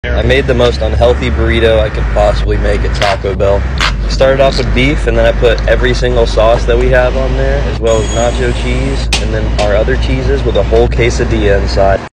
I made the most unhealthy burrito I could possibly make at Taco Bell. Started off with beef, and then I put every single sauce that we have on there, as well as nacho cheese, and then our other cheeses with a whole quesadilla inside.